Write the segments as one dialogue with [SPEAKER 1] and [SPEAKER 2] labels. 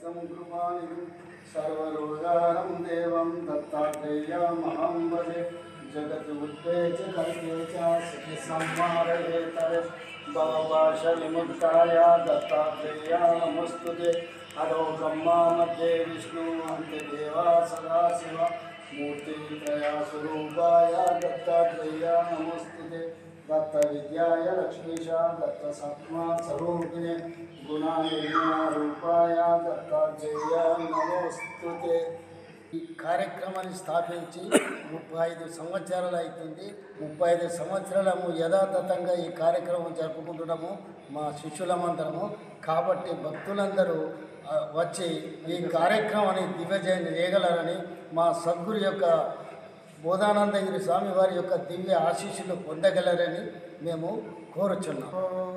[SPEAKER 1] सर्वसिद्धिप्रदं कृपानिधिं सर्वरोगाणं देवं दत्तात्रेयमहं भजे जगद्गुरुते च कल्पे च सिद्धिसंहारयेतरे भवपाशविमुक्ताय दत्तात्रेयाय नमोस्तुते हरो ब्रह्मा मध्ये विष्णु अन्त्यदेवा सदाशिव मूर्तित्रयस्वरूपाय दत्तात्रेयाय नमोस्तुते दत्त विद्याय लक्ष्मीशा दत्त सत्मा स्वरूपिणे गुणानिर्गुणारूपाय दत्तात्रेयाय नमोस्तुते। ఈ కార్యక్రమాన్ని స్థాపించి 35 సంవత్సరాలు అవుతుంది. 35 సంవత్సరాలము యథాతథంగా ఈ కార్యక్రమం జరుపుకుంటున్నాము మా శిష్యులమందరము. కాబట్టి భక్తులందరూ వచ్చి ఈ కార్యక్రమాన్ని దివ్యజయం చేయగలరని మా సద్గురు యొక్క బోధానందగిరి స్వామి వారి యొక్క దివ్య ఆశీస్సులు పొందగలరని మేము కోరుచున్నాం.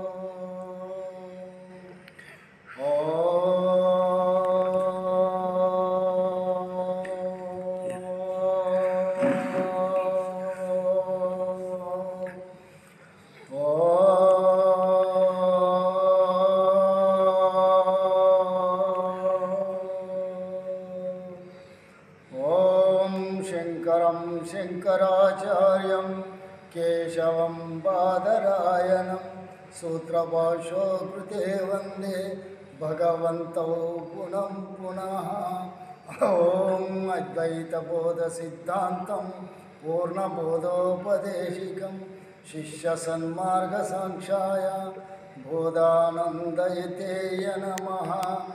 [SPEAKER 1] शंकरं शंकराचार्यं केशवं बादरायणं सूत्रभाष्यो कृते वंदे भगवन्तौ पुनः पुनः। ॐ अद्वैतबोधसिद्धान्तं पूर्णबोधोपदेशिकं शिष्यसन्मार्गसाङ्क्षाय बोधानन्दयतेय नमः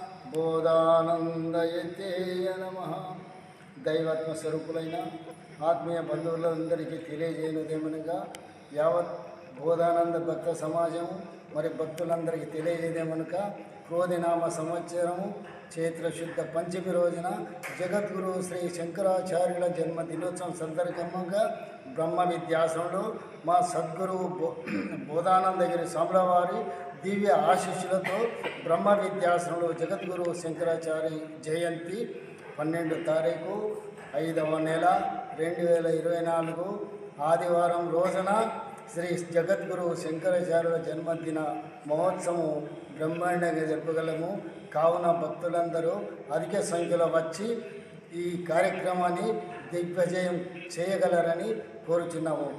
[SPEAKER 1] बोधानन्दयतेय नमः। దైవాత్మ స్వరూపులైన ఆత్మీయ బంధువులందరికీ తెలియజేయనిదేమనగా యావత్ బోధానంద భక్త సమాజము మరి భక్తులందరికీ తెలియజేయదేమనగా క్రోధినామ సంవత్సరము చైత్రశుద్ధ పంచమి రోజున జగద్గురు శ్రీ శంకరాచార్యుల జన్మదినోత్సవం సందర్భంగా బ్రహ్మ విద్యాసనంలో మా సద్గురు బోధానందగిరి స్వాముల వారి దివ్య ఆశీస్సులతో బ్రహ్మ విద్యాసనంలో జగద్గురు శంకరాచార్య జయంతి 12 తారీఖు 5వ నెల 2024 ఆదివారం రోజున శ్రీ జగద్గురు శంకరాచార్యుల జన్మదిన మహోత్సవం బ్రహ్మాండంగా జరపగలము. కావున భక్తులందరూ అధిక సంఖ్యలో వచ్చి ఈ కార్యక్రమాన్ని దిగ్విజయం చేయగలరని కోరుచున్నాము.